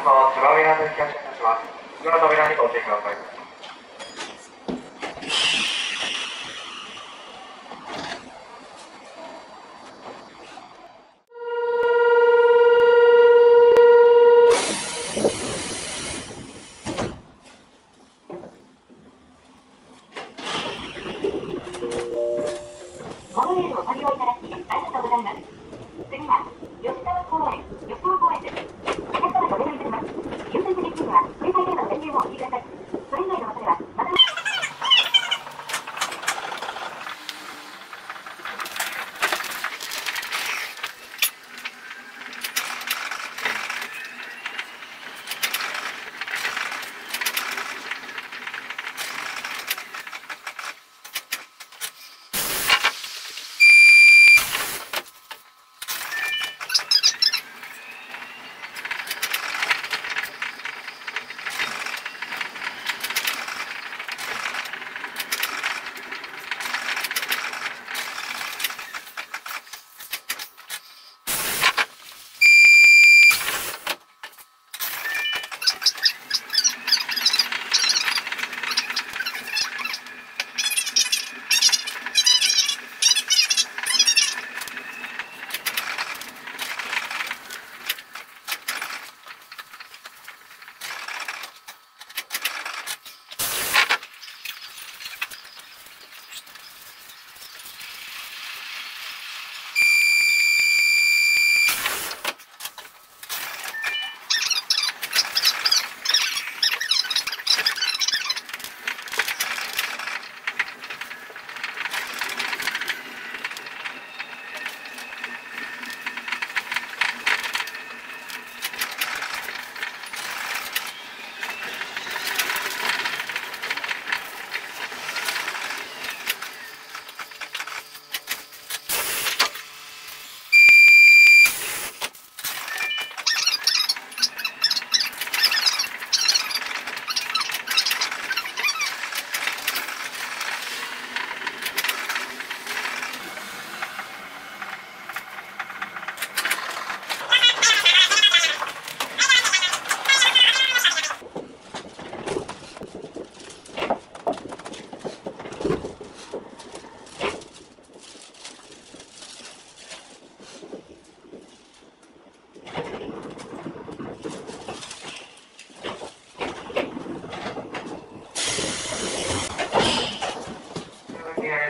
の津軽港行き発車いたします。次の扉にご注意ください。 モノレールをご利用いただきありがとうございます。次は吉川公園です。お客様にお願いいたします。優先席付近は携帯電話の電源をお切りください。それ以外の場所ではまた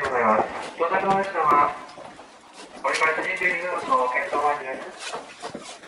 到着の列車は折り返し22分の検討前になります。